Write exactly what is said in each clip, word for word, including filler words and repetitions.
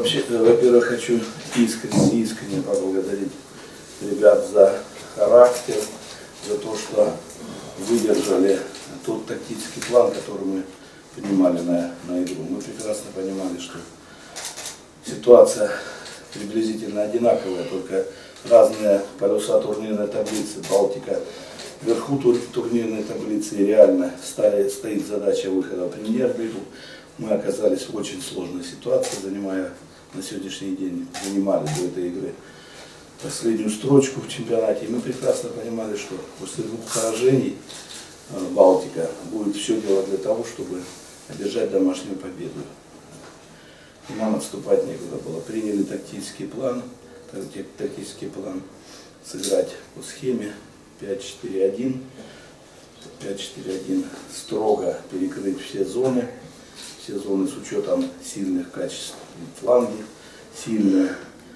Вообще, во-первых, хочу искренне, искренне поблагодарить ребят за характер, за то, что выдержали тот тактический план, который мы принимали на, на игру. Мы прекрасно понимали, что ситуация приблизительно одинаковая, только разные полюса турнирной таблицы. Балтика вверху тур, турнирной таблицы, и реально стоит, стоит задача выхода в премьер-лигу. Мы оказались в очень сложной ситуации, занимая на сегодняшний день, занимали до этой игры последнюю строчку в чемпионате. И мы прекрасно понимали, что после двух поражений Балтика будет все делать для того, чтобы одержать домашнюю победу. И нам отступать некуда было. Приняли тактический план, тактический план сыграть по схеме пять четыре один. пять четыре один, строго перекрыть все зоны, все зоны с учетом сильных качеств фланги, сильные.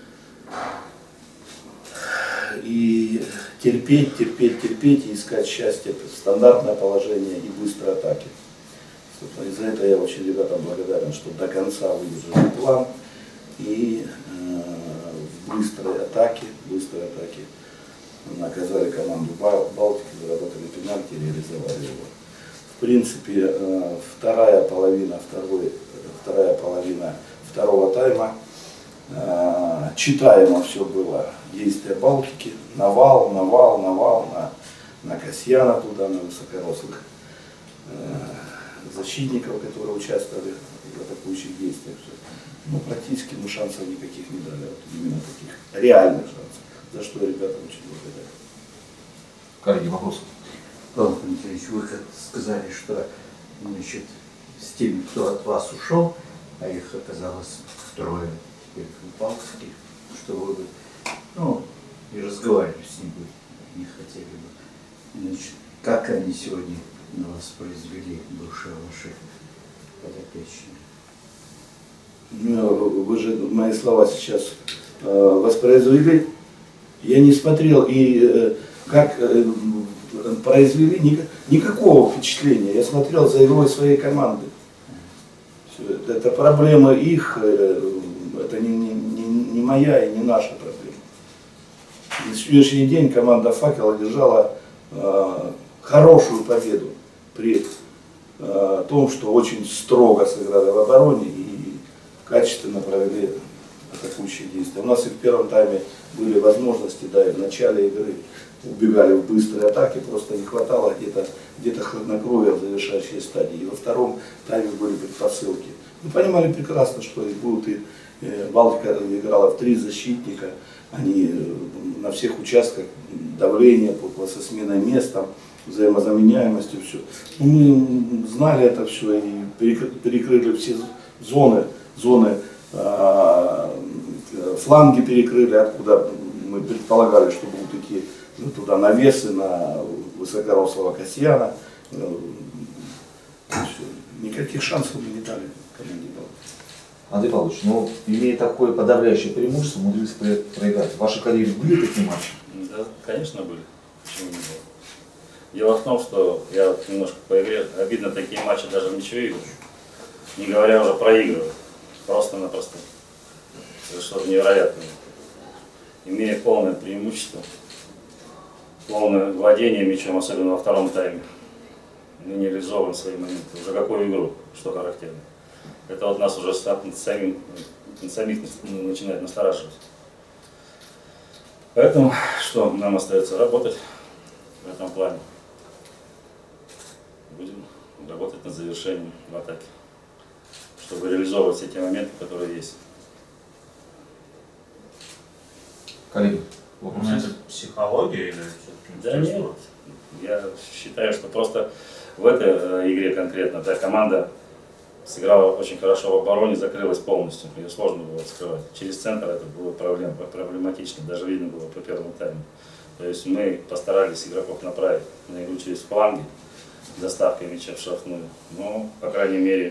И терпеть, терпеть, терпеть и искать счастье, стандартное положение и быстрые атаки. И за это я очень ребятам благодарен, что до конца выдержали план и э, в быстрой атаке, быстрой атаке наказали команду Балтики, заработали пенальти и реализовали его. В принципе, э, вторая половина, второй, вторая половина второго тайма э, читаемо все было. Действия Балтики, навал, навал, навал на, на Касьяна туда, на высокорослых э, защитников, которые участвовали в атакующих действиях. Но практически мы шансов никаких не дали, вот именно таких реальных шансов, за что ребята очень благодарны. Коллеги, вопрос. Павел Дмитриевич, вы как сказали, что значит, с теми, кто от вас ушел, а их оказалось трое теперь балтских, что вы ну, и разговаривали с ними не хотели бы. Значит, как они сегодня на вас произвели, бывшие ваши подопечные? Ну, вы же мои слова сейчас э, воспроизвели. Я не смотрел и э, как э, произвели ни, никакого впечатления. Я смотрел за игрой своей команды. Все, это, это проблема их, э, это не, не, не, не моя и не наша проблема. На сегодняшний день команда «Факел» одержала э, хорошую победу при э, том, что очень строго сыграли в обороне и качественно провели атакующие действия. У нас и в первом тайме были возможности, да, и в начале игры убегали в быстрые атаки, просто не хватало где-то где-то хладнокровия в завершающей стадии. И во втором тайме были предпосылки. Мы понимали прекрасно, что и будут и э, Балтика играла в три защитника, они э, на всех участках давление по классосменной местам, взаимозаменяемостью, все. Мы знали это все и перекрыли все зоны, зоны э, фланги перекрыли, откуда мы предполагали, что будут идти ну, туда навесы на высокорослого Касьяна. Никаких шансов мы не дали команде Балтики. Андрей Павлович, ну, имея такое подавляющее преимущество, умудрились проиграть. В вашей карьере были такие матчи? Да, конечно, были. Почему не было? Дело в том, что я вот немножко по игре, обидно такие матчи даже в ничью играть, не говоря уже проигрывать. Просто-напросто. Это что-то невероятное. Имея полное преимущество, полное владение мячом, особенно во втором тайме, мы не реализовываем свои моменты. Уже какую игру, что характерно. Это вот нас уже самим, самих начинает настораживать. Поэтому что нам остается работать в этом плане. Будем работать над завершением в атаке, чтобы реализовывать все те моменты, которые есть. Коллеги, Ну, это психология или Да нет, я считаю, что просто в этой э, игре конкретно да, команда сыграла очень хорошо в обороне, закрылась полностью, ее сложно было скрывать. Через центр это было проблем, проблематично, даже видно было по первому тайму. То есть мы постарались игроков направить на игру через фланги, доставкой мяча в штрафную. Но, по крайней мере,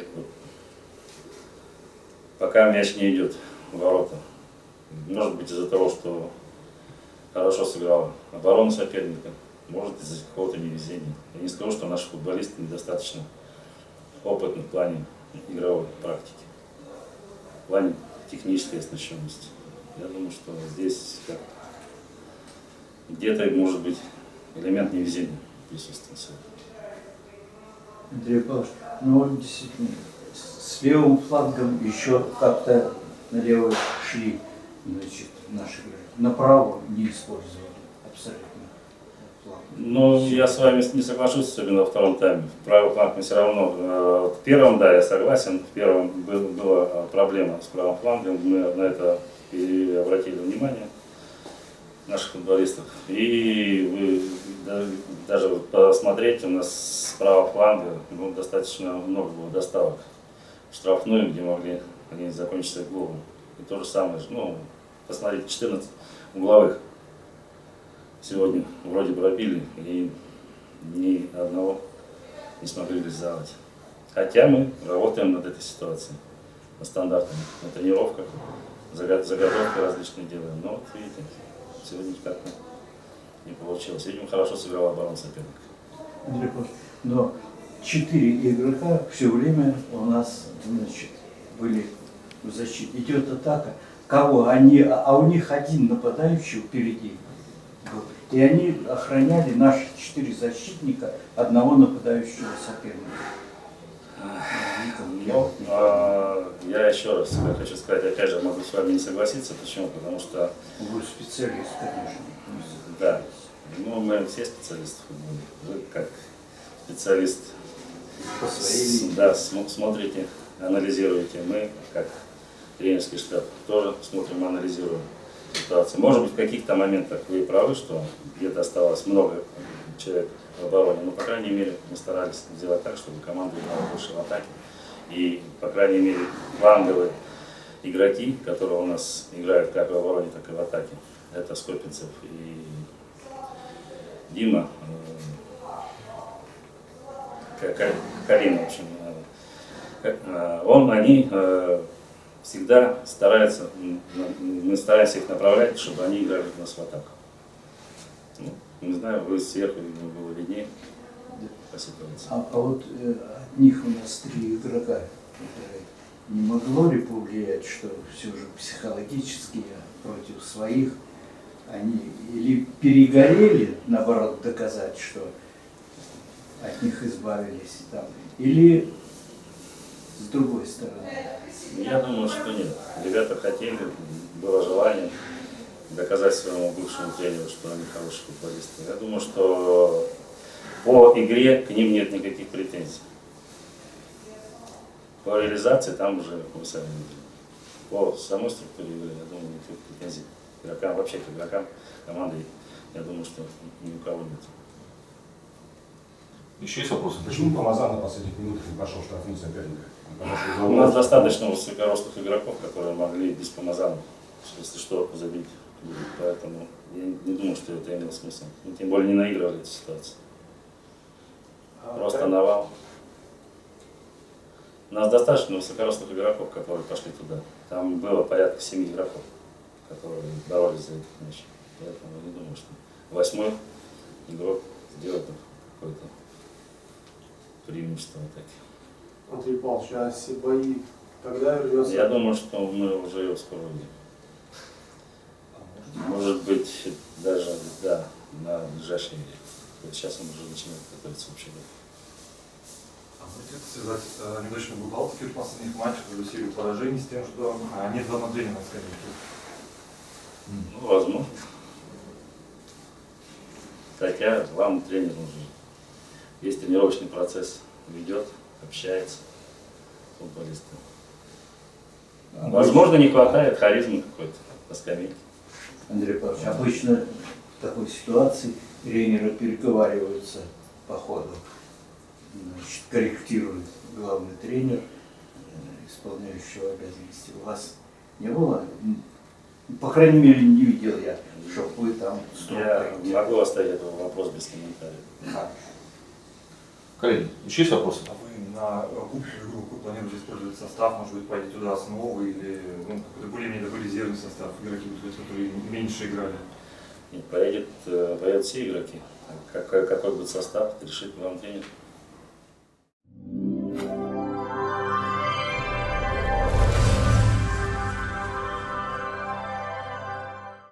пока мяч не идет в ворота. Может быть из-за того, что хорошо сыграла оборона соперника, может из-за какого-то невезения. Я не скажу, что наши футболисты недостаточно опытны в плане игровой практики. В плане технической оснащенности. Я думаю, что здесь как, где-то может быть элемент невезения присутствует. Андрей Павлович, ну вот действительно, с левым флангом еще как-то налево шли, значит, наши игроки. Направо не использовали абсолютно фланг. Ну, я с вами не соглашусь, особенно во втором тайме. Правый фланг мы все равно. э, В первом, да, я согласен, в первом был, была проблема с правым флангом, мы на это и обратили внимание наших футболистов. И вы да, даже вот посмотреть, у нас с правого фланга ну, достаточно много было доставок в штрафную, где могли они закончиться голом. И то же самое, ну, посмотрите, четырнадцать угловых сегодня вроде пробили и ни одного не смогли реализовать. Хотя мы работаем над этой ситуацией, на стандартах, на тренировках, заготовки различные делаем. Но вот видите, сегодня как-то не получилось. Видимо, хорошо сыграл оборону соперника. Андрей Павлович, но четыре игрока все время у нас, значит, были в защите. Идет атака. Кого? Они, а у них один нападающий впереди был. И они охраняли наши четыре защитника одного нападающего соперника. Ну, а, я еще раз хочу сказать, опять же, могу с вами не согласиться. Почему? Потому что... Вы специалист, конечно. Да. Ну, мы все специалисты в футболе. Вы как специалист По своей с, да, см, смотрите, анализируете. Мы, как тренерский штаб, тоже смотрим, анализируем ситуацию. Может быть, в каких-то моментах вы правы, что где-то осталось много человек в обороне, но, по крайней мере, мы старались сделать так, чтобы команда играла больше в атаке. И, по крайней мере, фланговые игроки, которые у нас играют как в обороне, так и в атаке, это Скопинцев и Дима, э, Карин, в общем, э, он, они э, всегда стараются, мы стараемся их направлять, чтобы они играли у нас в атаку. Ну, не знаю, вы сверху, видимо, было виднее по ситуации. А, а вот э, от них у нас три игрока. Не могло ли повлиять, что все же психологически против своих они или перегорели, наоборот, доказать, что от них избавились там, или с другой стороны? Я думаю, что нет. Ребята хотели, было желание доказать своему бывшему тренеру, что они хорошие футболисты. Я думаю, что по игре к ним нет никаких претензий. По реализации там уже вы сами видели. По самой структуре игры, я думаю, никаких претензий к игрокам, вообще к игрокам команды, я думаю, что ни у кого нет. Еще есть вопросы? Почему Помазан на последних минутах не пошел в штрафную соперника? У нас достаточно высокорослых игроков, которые могли без Помазана, если что, забить. Поэтому я не думаю, что это имело смысл. Мы тем более не наигрывали эту ситуацию. Просто навал. У нас достаточно высокорослых игроков, которые пошли туда. Там было порядка семи игроков, которые боролись за этот мяч. Поэтому я не думаю, что восьмой игрок сделает какое-то преимущество в атаке. Андрей Павлович, а если бои, когда вернется? Я думаю, что мы уже его скоро увидим. Может быть, даже да, на ближайшей неделе. Вот сейчас он уже начинает готовиться вообще. А можете связать э, неудачную Балтики в последних матчах, серию поражений с тем, что а, нет главного тренера на скамейке? Ну, возможно. Хотя главный тренер уже весь тренировочный процесс ведет, общается с футболистами. Возможно, не хватает харизмы какой-то на скамейке. Андрей Павлович, обычно в такой ситуации тренеры переговариваются по ходу, значит, корректирует главный тренер, исполняющего обязанности. У вас не было? По крайней мере, не видел я, чтобы вы там Я не могу оставить этот вопрос без комментариев. Коллеги, еще есть вопросы? А вы на кубковую игру вы планируете использовать состав, может быть, пойти туда основу или ну, какой-то более-менее такой резервный состав, игроки, которые меньше играли? Нет, поедет, поедут все игроки. Какой, какой будет состав, решит главный тренер.